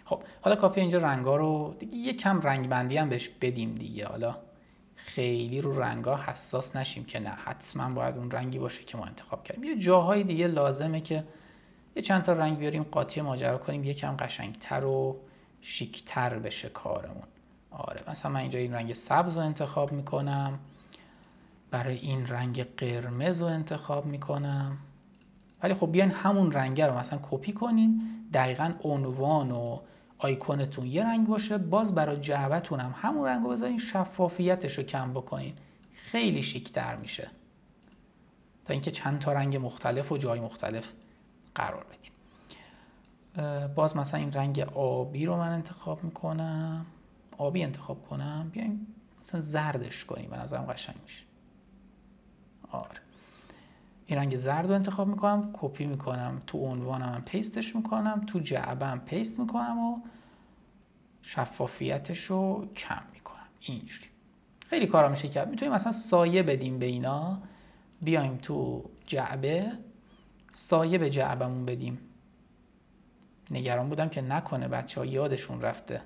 خب حالا کافیه اینجا رنگا رو دیگه یه کم رنگ بندی هم بهش بدیم دیگه. حالا خیلی رو رنگا حساس نشیم که نه حتما باید اون رنگی باشه که ما انتخاب کردیم. یه جاهای دیگه لازمه که یه چند تا رنگ بیاریم قاطی ماجرا کنیم، یکم قشنگتر و شیکتر بشه کارمون. آره مثلا من اینجا این رنگ سبز رو انتخاب میکنم، برای این رنگ قرمز رو انتخاب میکنم. ولی خب بیاین همون رنگ رو مثلا کپی کنین، دقیقاً عنوان و آیکونتون یه رنگ باشه، باز برای جعبتون هم همون رنگ رو بذارین، شفافیتش رو کم بکنین، خیلی شیکتر میشه تا اینکه چند تا رنگ مختلف و جای مختلف قرار بدیم. باز مثلا این رنگ آبی رو من انتخاب میکنم، آبی انتخاب کنم، بیاین مثلا زردش کنیم، به نظرم قشنگ میشه. آره این رنگ زرد رو انتخاب میکنم، کپی میکنم، تو عنوانم هم پیستش میکنم، تو جعبه هم پیست میکنم و شفافیتش رو کم میکنم. اینجوری خیلی کارا میشه کرد. میتونیم مثلا سایه بدیم به اینا، بیایم تو جعبه سایه به جعبمون بدیم. نگران بودم که نکنه بچه ها یادشون رفته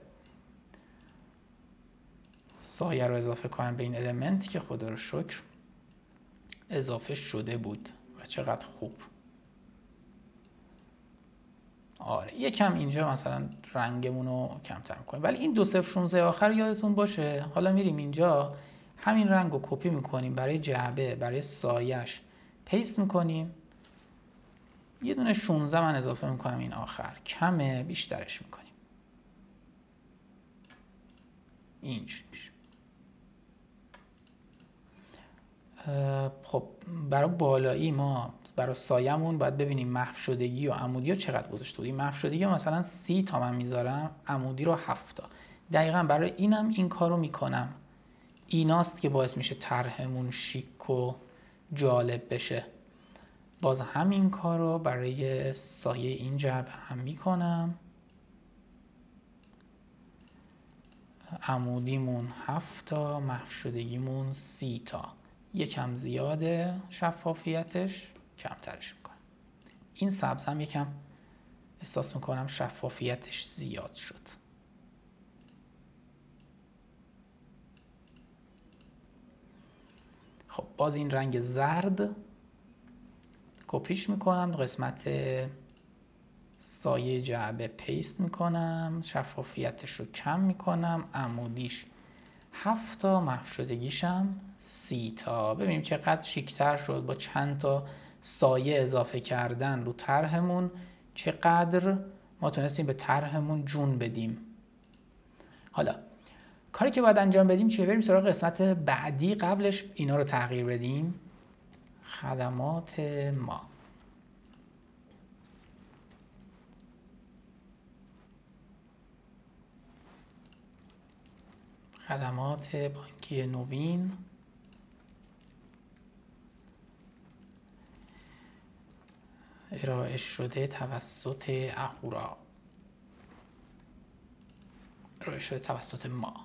سایه رو اضافه کنن به این المنت، که خدا رو شکر اضافه شده بود و چقدر خوب. آره یکم اینجا مثلا رنگمون رو کمتر میکنیم، ولی این 2016 آخر یادتون باشه. حالا میریم اینجا همین رنگ رو کپی میکنیم، برای جعبه برای سایش پیست میکنیم، یه دونه 16 من اضافه میکنم این آخر، کمه بیشترش میکنیم. اینجوری میشه. خب برای بالایی ما برای سایمون باید ببینیم محو شدگی و عمودی رو چقدر گذاشته بودیم. محو شدگی مثلا 30 تا من میذارم، عمودی رو 7 تا. دقیقاً برای اینم این کارو میکنم. ایناست که باعث میشه طرحمون شیک و جالب بشه. باز همین کارو برای سایه این جعبه هم میکنم. عمودیمون 7 تا، محو شدگیمون 30 تا. یکم زیاده شفافیتش، کمترش میکنم. این سبز هم یکم احساس میکنم شفافیتش زیاد شد. خب باز این رنگ زرد کپیش میکنم، قسمت سایه جعبه پیست میکنم، شفافیتش رو کم میکنم، عمودیش 7 تا، محو شدگیشم 30 تا. ببینیم چقدر شیکتر شد با چند تا سایه اضافه کردن رو طرحمون، چقدر ما تونستیم به طرحمون جون بدیم. حالا کاری که باید انجام بدیم چیه؟ بریم سراغ قسمت بعدی. قبلش اینا رو تغییر بدیم. خدمات ما، خدمات بانکی نوین، ارائه شده توسط اهورا، ارائه شده توسط ما.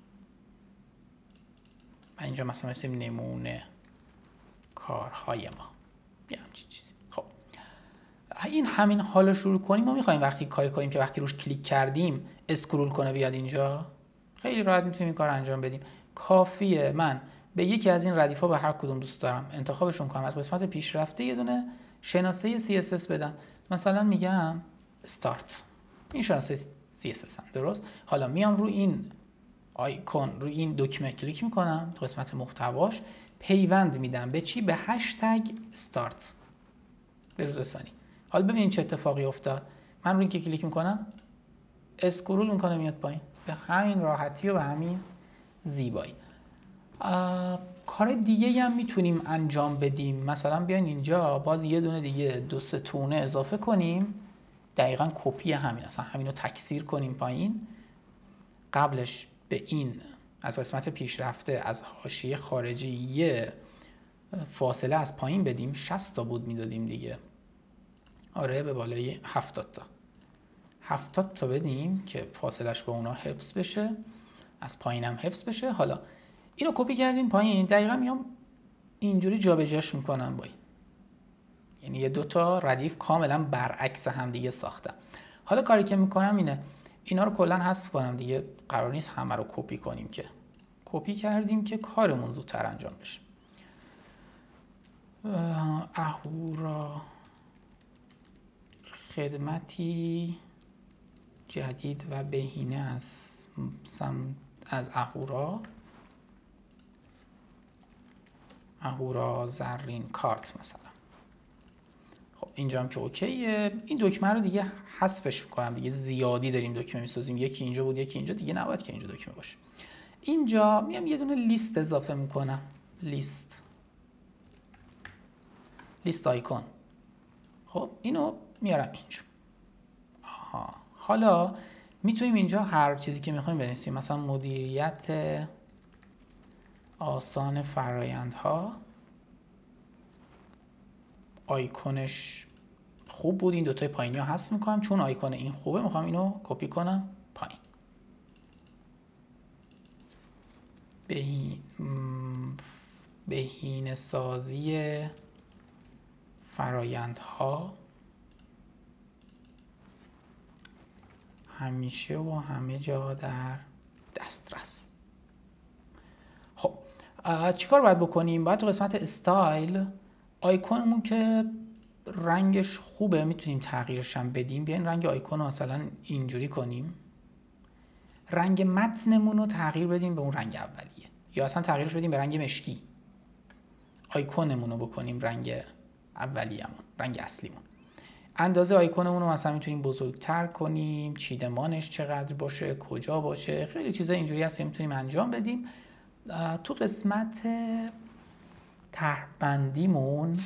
و اینجا مثلا مثل نمونه کارهای ما، یه همچین چیزی. خب این همین حالا شروع کنیم. ما میخوایم وقتی کاری کنیم که وقتی روش کلیک کردیم اسکرول کنه بیاد اینجا. خیلی راحت میتونیم این کار انجام بدیم. کافیه من به یکی از این ردیف ها به هر کدوم دوست دارم انتخابشون کنم، از قسمت پیشرفته یه دونه شناسه CSS بدم. مثلا میگم استارت، این شناسه CSS هم درست. حالا میام رو این آیکون، رو این دکمه کلیک میکنم، تو قسمت محتواش پیوند میدم به چی؟ به هشتگ استارت به روز ثانی. حالا ببینید چه اتفاقی افتاد. من رو این که کلیک میکنم اسکرول میکنه میاد پایین، به همین راحتی و به همین زیبایی. کار دیگه هم میتونیم انجام بدیم. مثلا بیاین اینجا باز یه دونه دیگه 2-3 تونه اضافه کنیم، دقیقاً کپی همین، اصلا همین رو تکثیر کنیم پایین. قبلش به این از قسمت پیشرفته از حاشیه خارجی یه فاصله از پایین بدیم، 60 تا بود میدادیم دیگه. آره به بالای 70 تا 70 تا بدیم که فاصلش با اونا حفظ بشه، از پایینم حفظ بشه. حالا اینو کپی کردیم پایین، دقیقاً میام اینجوری جابجاش میکنم با این، یعنی یه 2 تا ردیف کاملا برعکس هم دیگه ساختم. حالا کاری که میکنم اینه، اینا رو کلا حذف کنم دیگه، قرار نیست همه رو کپی کنیم که. کپی کردیم که کارمون زودتر انجام بشه. اهورا خدمتی جدید و بهینه از اهورا زرین کارت مثلا. خب اینجا هم که اوکیه. این دکمه رو دیگه حذفش میکنم دیگه، زیادی داریم دکمه میسازیم، یکی اینجا بود یکی اینجا، دیگه نباید که اینجا دکمه باشه. اینجا میام یه دونه لیست اضافه میکنم، لیست آیکون. خب اینو میارم اینجا. حالا میتونیم اینجا هر چیزی که میخوایم بنویسیم، مثلا مدیریت آسان فرآیندها، آیکونش خوب بود، این دوتای پایینی ها حذف میکنم چون آیکون این خوبه، میخوام اینو کپی کنم پایین. بهینه سازی فرآیندها همیشه و همه جا در دسترس. خب چیکار باید بکنیم؟ باید تو قسمت استایل آیکونمون که رنگش خوبه میتونیم تغییرش هم بدیم. بیاین رنگ آیکون رو مثلا اینجوری کنیم، رنگ متنمون رو تغییر بدیم به اون رنگ اولیه، یا اصلا تغییرش بدیم به رنگ مشکی. آیکونمون رو بکنیم رنگ اولیه‌مون، رنگ اصلیمون. اندازه آیکونمون رو مثلا میتونیم بزرگتر کنیم، چیدمانش چقدر باشه، کجا باشه، خیلی چیزا اینجوری هست که میتونیم انجام بدیم. تو قسمت طرح‌بندیمون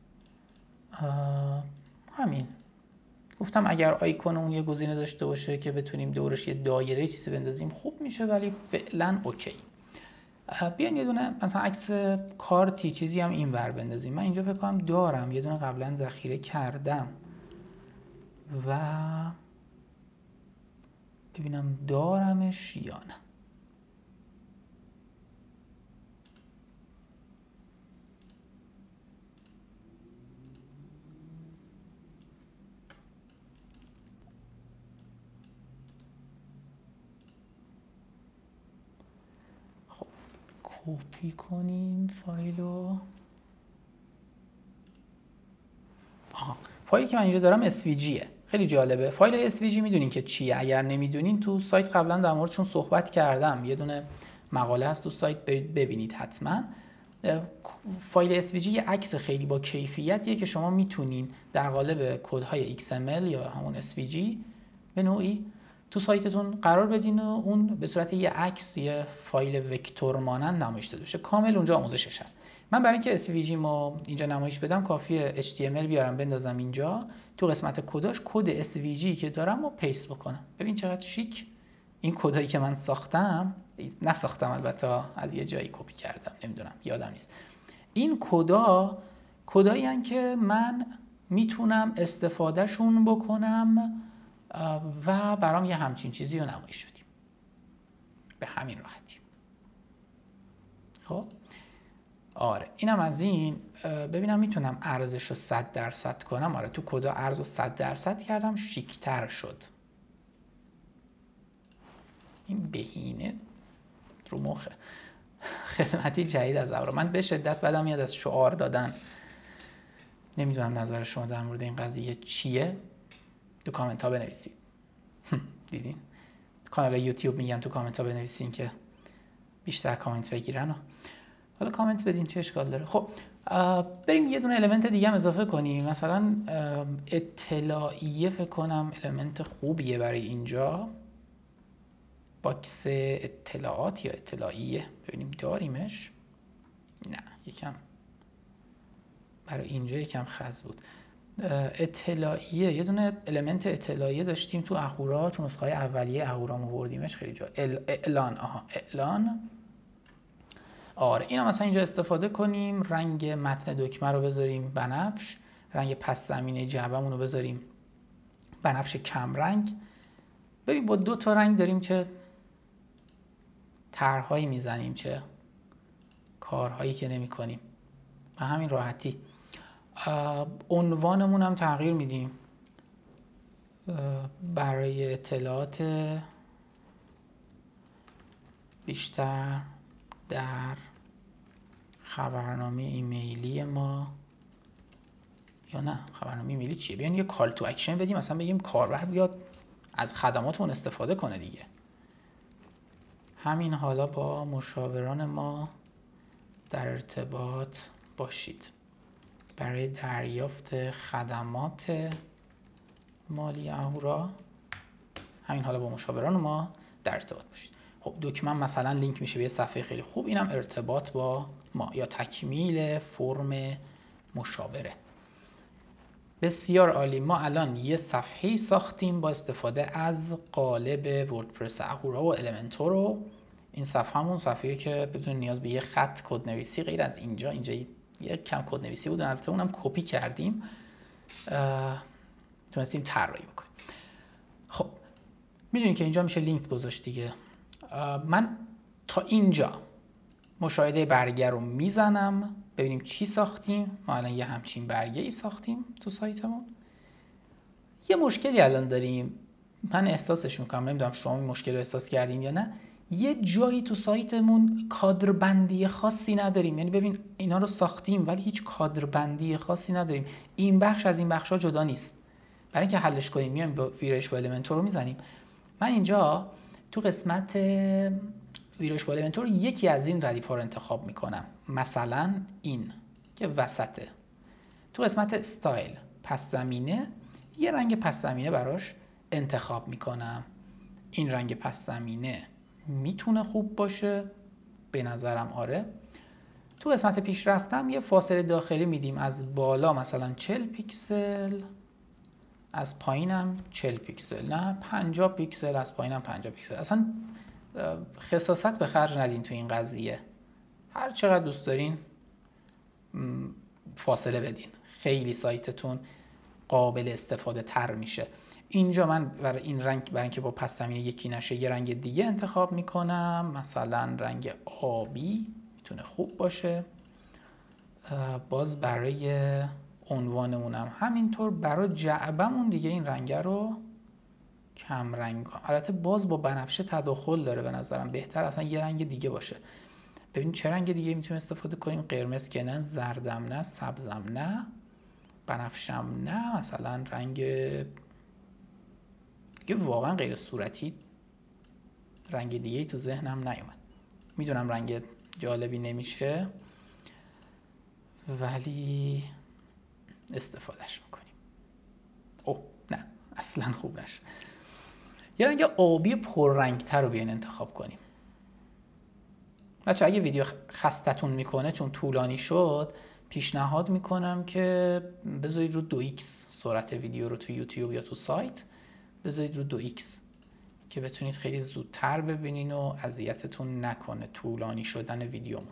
همین گفتم اگر آیکونمون یه گزینه داشته باشه که بتونیم دورش یه دایره چیزی بندازیم خوب میشه، ولی فعلا اوکی. بیاین یه دونه مثلا عکس کارتی چیزی هم اینور بندازیم. من اینجا فکر کنم دارم، یه دونه قبلا ذخیره کردم و ببینم دارمش یا نه. خب کپی کنیم فایلو. فایلی که من اینجا دارم SVGه. خیلی جالبه. فایل SVG میدونین که چیه؟ اگر نمیدونین تو سایت قبلا در موردشون صحبت کردم، یه دونه مقاله هست تو سایت ببینید حتما. فایل SVG یه عکس خیلی با کیفیتیه که شما میتونین در قالب کدهای XML یا همون SVG به نوعی تو سایتتون قرار بدین و اون به صورت یه عکس، یه فایل وکتور مانند نمایش داده بشه. کامل اونجا آموزشش هست. من برای اینکه SVG مو اینجا نمایش بدم کافیه HTML بیارم بندازم اینجا، تو قسمت کداش کد SVG که دارم و پیست بکنم. ببین چقدر شیک. این کدایی که من ساختم، نساختم البته، از یه جایی کپی کردم، نمیدونم یادم نیست. این کدایی هستن که من میتونم استفادهشون بکنم و برام یه همچین چیزی رو نمایش بدیم به همین راحتی. خب آره اینم از این. ببینم میتونم ارزش رو 100% کنم. آره تو کدا ارز رو 100% کردم، شیکتر شد. این بهینه رو مخه. خدمتی جدید از اهورا. من به شدت بدم میاد از شعار دادن. نمیدونم نظر شما در مورد این قضیه چیه؟ تو کامنت ها بنویسید. دیدین؟ کانال یوتیوب میگم تو کامنت ها بنویسین که بیشتر کامنت بگیرن. حالا کامنت بدین چه اشکال داره. خب بریم یه دونه المنت دیگه هم اضافه کنیم. مثلا اطلاعیه فکر کنم المنت خوبیه برای اینجا. باکس اطلاعات یا اطلاعیه. ببینیم داریمش. نه یکم برای اینجا یکم خز بود. اطلاعیه، یه دونه المنت اطلاعیه داشتیم تو اهورا، تو نسخه اولیه اهورا آوردیمش خیلی جا. اعلان. اعلان. آره اینا مثلا اینجا استفاده کنیم. رنگ متن دکمه رو بذاریم بنفش، رنگ پس زمینه جعبمون رو بذاریم بنفش کم رنگ. ببین با 2 تا رنگ داریم چه طرح‌هایی میزنیم، چه کارهایی که نمی کنیم به همین راحتی. عنوانمون هم تغییر میدیم. برای اطلاعات بیشتر در خبرنامه ایمیلی ما، یا نه خبرنامه ایمیلی چیه، بیان یه کال تو اکشن بدیم، مثلا بگیم کاربر بیاد از خدماتمون استفاده کنه دیگه. همین حالا با مشاوران ما در ارتباط باشید برای دریافت خدمات مالی اهورا. همین حالا با مشاوران ما در ارتباط باشید. خب دکمه مثلا لینک میشه به یه صفحه خیلی خوب، اینم ارتباط با ما یا تکمیل فرم مشاوره. بسیار عالی. ما الان یه صفحه ساختیم با استفاده از قالب وردپرس اهورا و المنتور. این صفحه همون صفحه‌ای که بدون نیاز به یه خط کدنویسی غیر از اینجا یه کم کدنویسی بود، البته اونم کپی کردیم، تونستیم طراحی بکنیم. خب میدونید که اینجا میشه لینک گذاشت دیگه. من تا اینجا مشاهده برگه رو میزنم ببینیم چی ساختیم. ما الان یه همچین برگه ای ساختیم تو سایتمون. یه مشکلی الان داریم، من احساسش میکنم، نمیدونم شما این مشکل رو احساس کردین یا نه. یه جایی تو سایتمون کادربندی خاصی نداریم، یعنی ببین اینا رو ساختیم ولی هیچ کادربندی خاصی نداریم. این بخش از این بخشا جدا نیست. برای اینکه حلش کنیم میایم با ویرایش با المنتور رو میزنیم. من اینجا تو قسمت ویرایش با المنتور یکی از این ردیف ها رو انتخاب میکنم، مثلا این که وسطه. تو قسمت استایل پس زمینه یه رنگ پس زمینه براش انتخاب میکنم. این رنگ پس زمینه میتونه خوب باشه به نظرم، آره. تو قسمت پیشرفتم یه فاصله داخلی میدیم، از بالا مثلا 40 پیکسل، از پایینم 40 پیکسل، نه 50 پیکسل، از پایینم 50 پیکسل. اصلا خصاصت به خرج ندین تو این قضیه، هر چقدر دوست دارین فاصله بدین، خیلی سایتتون قابل استفاده تر میشه. اینجا من برای این رنگ، برای اینکه با پس زمینه یکی نشه، یه رنگ دیگه انتخاب میکنم، مثلا رنگ آبی میتونه خوب باشه. باز برای عنوانمونم همینطور، برای جعبمون دیگه این رنگ رو کم رنگ کنم. البته باز با بنفشه تداخل داره به نظرم، بهتر اصلا یه رنگ دیگه باشه. ببین چه رنگ دیگه میتونیم استفاده کنیم. قرمز که نه، زردم نه، سبزم نه، بنفشم نه، مثلا رنگ دیگه واقعا غیر صورتی رنگ دیگه تو ذهنم نیومد. میدونم رنگ جالبی نمیشه ولی استفادهش میکنیم. اوه نه اصلا خوب نشه. یه رنگ آبی پررنگتر رو بیاین انتخاب کنیم. بچه اگه ویدیو خستتون میکنه چون طولانی شد، پیشنهاد میکنم که بذارید رو 2x سرعت ویدیو رو تو یوتیوب یا تو سایت بذارید رو 2x که بتونید خیلی زودتر ببینین و اذیتتون نکنه طولانی شدن ویدیومون.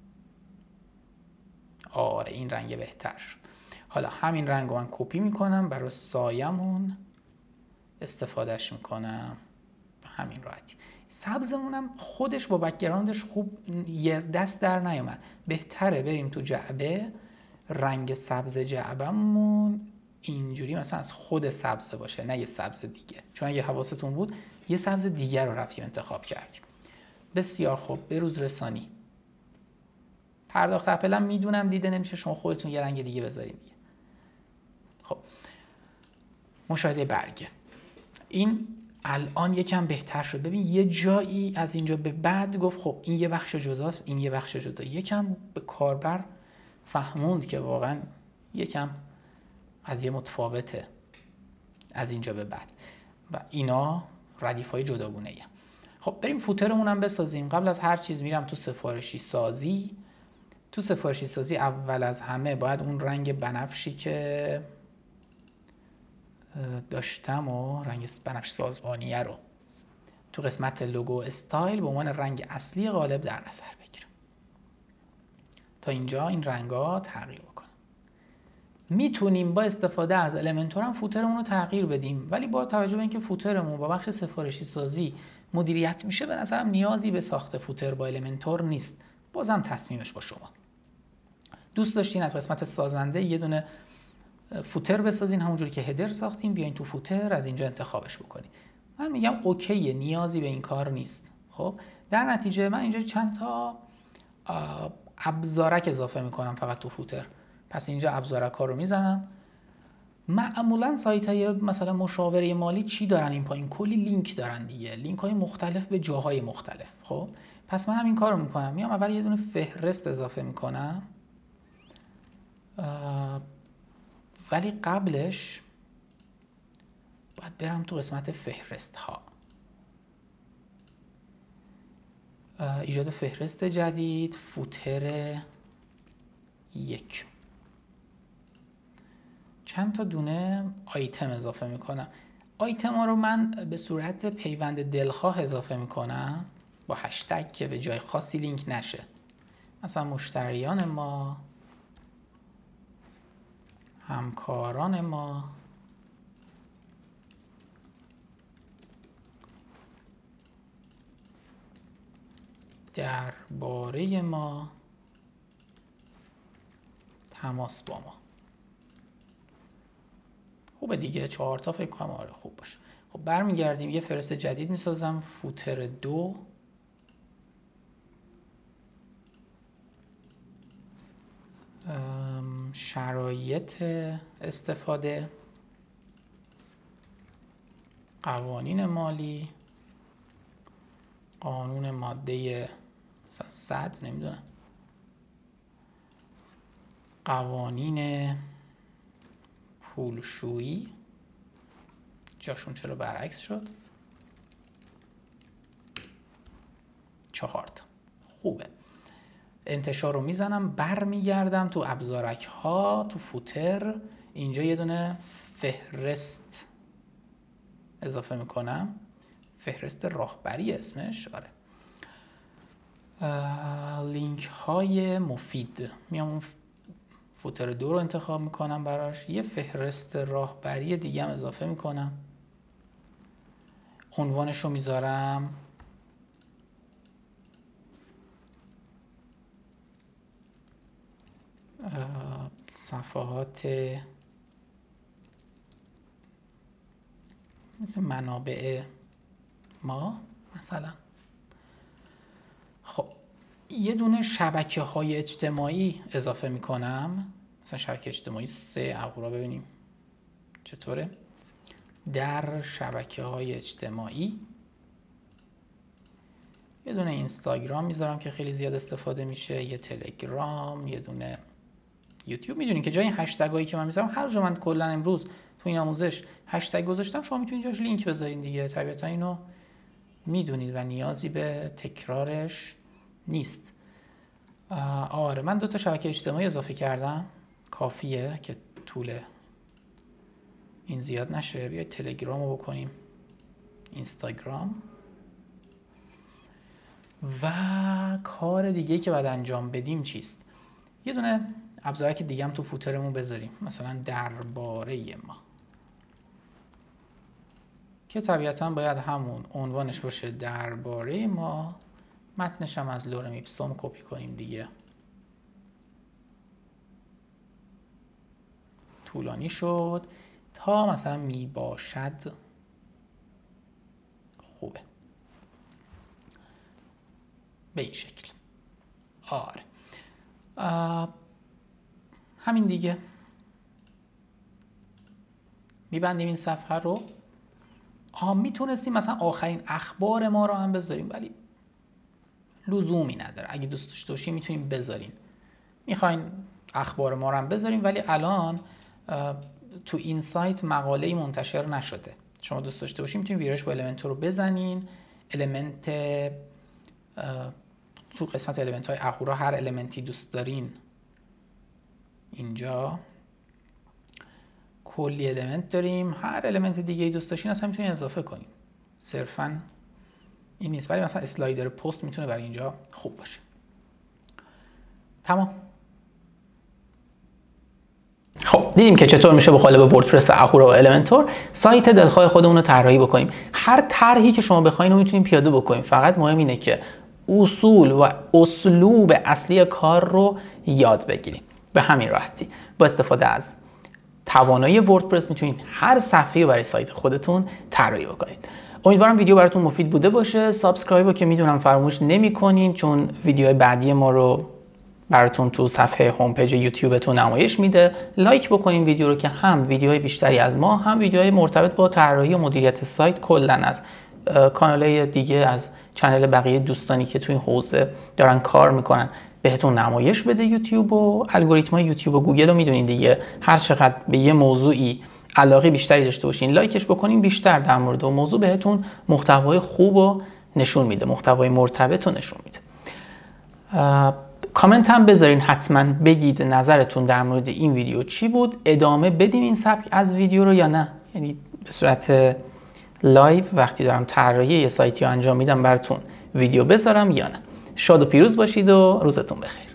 آره این رنگ بهتر شد. حالا همین رنگ رو من کپی میکنم، برای سایمون استفادهش میکنم به همین راحتی. سبزمونم خودش با بک‌گراندش خوب یه دست در نیومد، بهتره بریم تو جعبه، رنگ سبز جعبمون اینجوری مثلا از خود سبز باشه، نه یه سبز دیگه، چون اگه حواستون بود یه سبز دیگر رو رفتیم انتخاب کردیم. بسیار خوب. به روز رسانی پرداخت اپل هم میدونم دیده نمیشه، شما خودتون یه رنگ دیگه بذارید دیگه. خب مشاهده برگه این الان یکم بهتر شد. ببین یه جایی از اینجا به بعد گفت خب این یه بخش جداست، این یه بخش جدا. یکم به کاربر فهموند که واقعا یکم از یه متفاوته از اینجا به بعد و اینا ردیف‌های جداگونه ایه. خب بریم فوترمون هم بسازیم. قبل از هر چیز میرم تو سفارشی سازی. تو سفارشی سازی اول از همه باید اون رنگ بنفشی که داشتم و رنگ بنفش سازمانیه رو تو قسمت لوگو استایل به عنوان رنگ اصلی قالب در نظر بگیرم. تا اینجا این رنگا تغییر بکنم. میتونیم با استفاده از المنتور هم فوترمون رو تغییر بدیم، ولی با توجه به اینکه فوترمون با بخش سفارشی سازی مدیریت میشه به نظرم نیازی به ساخت فوتر با المنتور نیست. بازم تصمیمش با شما. دوست داشتین از قسمت سازنده یه دونه فوتر بسازین، همونجوری که هدر ساختیم بیاین تو فوتر از اینجا انتخابش بکنید. من میگم اوکیه، نیازی به این کار نیست. خب در نتیجه من اینجا چند تا ابزارک اضافه میکنم فقط تو فوتر. پس اینجا ابزارک ها رو میزنم. معمولا سایت های مثلا مشاوره مالی چی دارن این پایین؟ کلی لینک دارن دیگه، لینک های مختلف به جاهای مختلف. خب پس من هم این کار رو میکنم، میام اول یه دونه فهرست اضافه میکنم، ولی قبلش باید برم تو قسمت فهرست ها، ایجاد فهرست جدید، فوتر 1، چند تا دونه آیتم اضافه میکنم. آیتم ها رو من به صورت پیوند دلخواه اضافه میکنم با هشتگ که به جای خاصی لینک نشه. مثلا مشتریان ما، همکاران ما، درباره ما، تماس با ما. خوبه دیگه، 4 تا فکر کنم آره خوب باشه. خب برمیگردیم یه فهرست جدید میسازم، فوتر 2، شرایط استفاده، قوانین مالی، قانون ماده مثلا 100 نمیدونم، قوانین پولشویی، جاشون چرا برعکس شد؟ 4 تا. خوبه. انتشار رو میزنم، برمیگردم تو ابزارک ها، تو فوتر اینجا یه دونه فهرست اضافه میکنم، فهرست راهبری اسمش، آره. لینک های مفید، میام اون فوتر 2 رو انتخاب میکنم براش، یه فهرست راهبری دیگه هم اضافه میکنم، عنوانش رو میذارم صفحات مثل منابع ما مثلا. خب یه دونه شبکه های اجتماعی اضافه میکنم، مثلا شبکه اجتماعی 3 اهورا، ببینیم چطوره. در شبکه های اجتماعی یه دونه اینستاگرام میذارم که خیلی زیاد استفاده میشه، یه تلگرام، یه دونه یوتیوب. میدونین که جای این هشتگ هایی که من میذارم، هر جا من کلا امروز تو این آموزش هشتگ گذاشتم، شما میتونید جاش لینک بذارین دیگه، طبیعتا اینو میدونید و نیازی به تکرارش نیست. آره من 2 تا شبکه اجتماعی اضافه کردم، کافیه که طول این زیاد نشه. بیاید تلگرام رو بکنیم اینستاگرام. و کار دیگه که باید انجام بدیم چیست؟ یه دونه ابزارک دیگه هم تو فوترمون بذاریم، مثلا درباره ما، که طبیعتا باید همون عنوانش باشه درباره ما، متنش هم از لورم ایپسوم کپی کنیم دیگه. طولانی شد تا مثلا می باشد. خوبه به این شکل. آره همین دیگه. میبندیم این صفحه رو. میتونستیم مثلا آخرین اخبار ما رو هم بذاریم، ولی لزومی نداره. اگه دوست داشته باشین میتونیم بذارین. میخواین اخبار ما رو هم بذاریم، ولی الان تو این سایت مقاله‌ای منتشر نشده. شما دوست داشته باشین میتونین ویرایش با المنتور رو بزنین. المنت تو قسمت المنت های اهورا هر المنتی دوست دارین اینجا کلی المنت داریم، هر المنت دیگه دوست داشتین اصلا میتونین اضافه کنین، صرفا این نیست. ولی مثلا اسلایدر پست میتونه برای اینجا خوب باشه. تمام. خب دیدیم که چطور میشه با قالب وردپرس اهورا و المنتور سایت دلخواه خودمون رو طراحی بکنیم. هر طرحی که شما بخواین رو میتونیم پیاده بکنیم، فقط مهم اینه که اصول و اسلوب اصلی کار رو یاد بگیریم. به همین راحتی با استفاده از توانایی وردپرس میتونید هر صفحه‌ای برای سایت خودتون طراحی بکنید. امیدوارم ویدیو براتون مفید بوده باشه. سابسکرایب رو که میدونم فراموش نمی‌کنین، چون ویدیوهای بعدی ما رو براتون تو صفحه هوم پیج یوتیوبتون نمایش میده. لایک بکنین ویدیو رو که هم ویدیوهای بیشتری از ما، هم ویدیوهای مرتبط با طراحی و مدیریت سایت کلا از کانال‌های دیگه، از چنل بقیه دوستانی که تو این حوزه دارن کار میکنن بهتون نمایش بده یوتیوب. و الگوریتم‌های یوتیوب و گوگل رو میدونین دیگه، هر چقدر به یه موضوعی علاقه بیشتری داشته باشین، لایکش بکنین، بیشتر در مورد اون موضوع بهتون محتوای خوب رو نشون میده، محتوای مرتبط رو نشون میده. کامنت هم بذارین، حتما بگید نظرتون در مورد این ویدیو چی بود، ادامه بدیم این سبک از ویدیو رو یا نه، یعنی به صورت لایو وقتی دارم طراحی یه سایتی رو انجام میدم براتون ویدیو بذارم یا نه. شاد و پیروز باشید و روزتون بخیر.